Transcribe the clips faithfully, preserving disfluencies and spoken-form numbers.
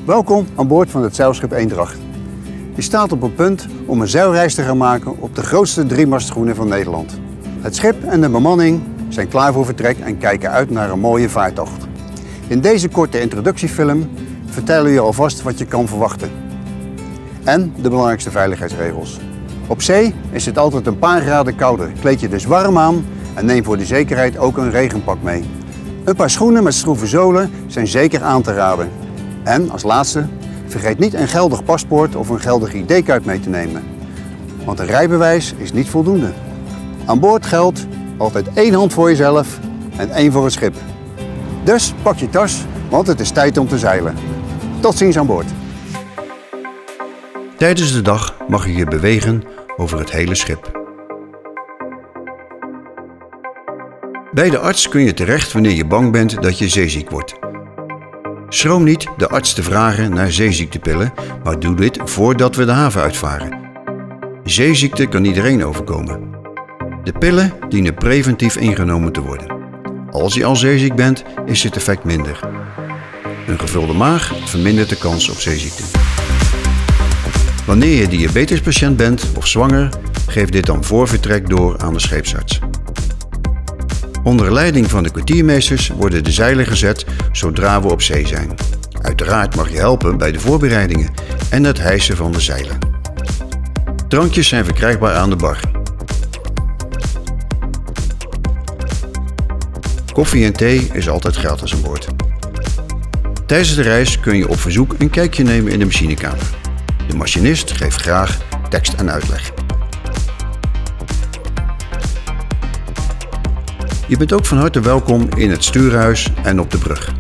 Welkom aan boord van het zeilschip Eendracht. Je staat op het punt om een zeilreis te gaan maken op de grootste driemastgroene van Nederland. Het schip en de bemanning zijn klaar voor vertrek en kijken uit naar een mooie vaartocht. In deze korte introductiefilm vertellen we je alvast wat je kan verwachten. En de belangrijkste veiligheidsregels. Op zee is het altijd een paar graden kouder. Kleed je dus warm aan en neem voor de zekerheid ook een regenpak mee. Een paar schoenen met stroeve zolen zijn zeker aan te raden. En als laatste, vergeet niet een geldig paspoort of een geldig I D-kaart mee te nemen. Want een rijbewijs is niet voldoende. Aan boord geldt altijd één hand voor jezelf en één voor het schip. Dus pak je tas, want het is tijd om te zeilen. Tot ziens aan boord. Tijdens de dag mag je je bewegen over het hele schip. Bij de arts kun je terecht wanneer je bang bent dat je zeeziek wordt. Schroom niet de arts te vragen naar zeeziektepillen, maar doe dit voordat we de haven uitvaren. Zeeziekte kan iedereen overkomen. De pillen dienen preventief ingenomen te worden. Als je al zeeziek bent, is het effect minder. Een gevulde maag vermindert de kans op zeeziekte. Wanneer je diabetespatiënt bent of zwanger, geef dit dan voor vertrek door aan de scheepsarts. Onder leiding van de kwartiermeesters worden de zeilen gezet zodra we op zee zijn. Uiteraard mag je helpen bij de voorbereidingen en het hijsen van de zeilen. Drankjes zijn verkrijgbaar aan de bar. Koffie en thee is altijd gratis aan boord. Tijdens de reis kun je op verzoek een kijkje nemen in de machinekamer. De machinist geeft graag tekst en uitleg. Je bent ook van harte welkom in het stuurhuis en op de brug.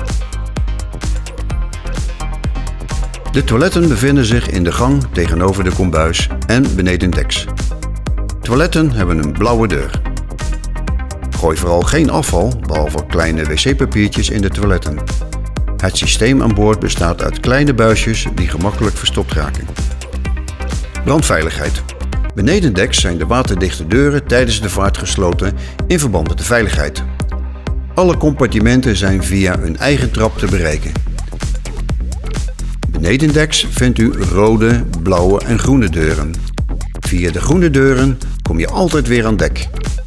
De toiletten bevinden zich in de gang tegenover de kombuis en benedendeks. Toiletten hebben een blauwe deur. Gooi vooral geen afval, behalve kleine wc-papiertjes, in de toiletten. Het systeem aan boord bestaat uit kleine buisjes die gemakkelijk verstopt raken. Brandveiligheid. Benedendeks zijn de waterdichte deuren tijdens de vaart gesloten in verband met de veiligheid. Alle compartimenten zijn via een eigen trap te bereiken. Benedendeks vindt u rode, blauwe en groene deuren. Via de groene deuren kom je altijd weer aan dek.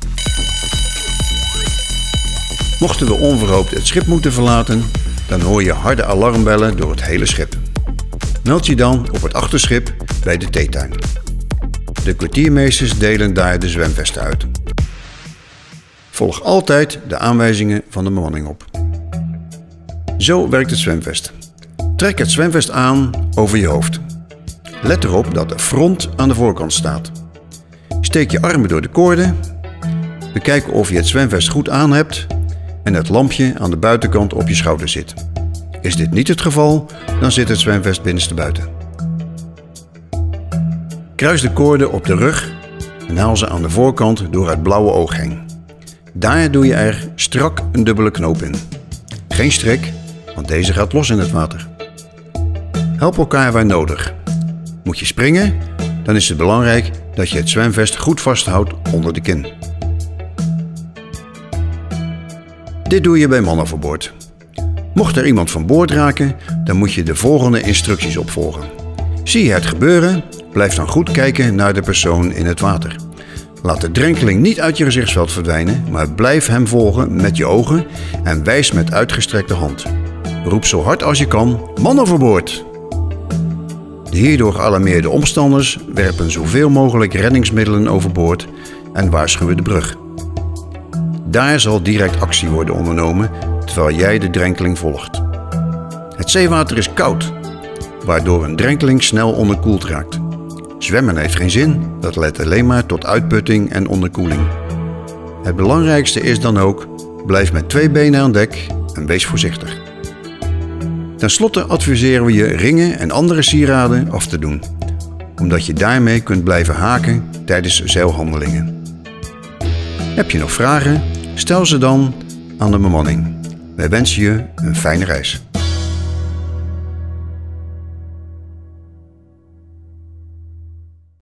Mochten we onverhoopt het schip moeten verlaten, dan hoor je harde alarmbellen door het hele schip. Meld je dan op het achterschip bij de theetuin. De kwartiermeesters delen daar de zwemvesten uit. Volg altijd de aanwijzingen van de bemanning op. Zo werkt het zwemvest. Trek het zwemvest aan over je hoofd. Let erop dat de front aan de voorkant staat. Steek je armen door de koorden. Bekijk of je het zwemvest goed aan hebt en het lampje aan de buitenkant op je schouder zit. Is dit niet het geval, dan zit het zwemvest binnenstebuiten. Kruis de koorden op de rug en haal ze aan de voorkant door het blauwe oog heen. Daar doe je er strak een dubbele knoop in. Geen strik, want deze gaat los in het water. Help elkaar waar nodig. Moet je springen, dan is het belangrijk dat je het zwemvest goed vasthoudt onder de kin. Dit doe je bij manoverboord. Mocht er iemand van boord raken, dan moet je de volgende instructies opvolgen. Zie je het gebeuren? Blijf dan goed kijken naar de persoon in het water. Laat de drenkeling niet uit je gezichtsveld verdwijnen, maar blijf hem volgen met je ogen en wijs met uitgestrekte hand. Roep zo hard als je kan, man overboord! De hierdoor gealarmeerde omstanders werpen zoveel mogelijk reddingsmiddelen overboord en waarschuwen de brug. Daar zal direct actie worden ondernomen terwijl jij de drenkeling volgt. Het zeewater is koud, waardoor een drenkeling snel onderkoeld raakt. Zwemmen heeft geen zin, dat leidt alleen maar tot uitputting en onderkoeling. Het belangrijkste is dan ook, blijf met twee benen aan dek en wees voorzichtig. Ten slotte adviseren we je ringen en andere sieraden af te doen, omdat je daarmee kunt blijven haken tijdens zeilhandelingen. Heb je nog vragen? Stel ze dan aan de bemanning. Wij wensen je een fijne reis.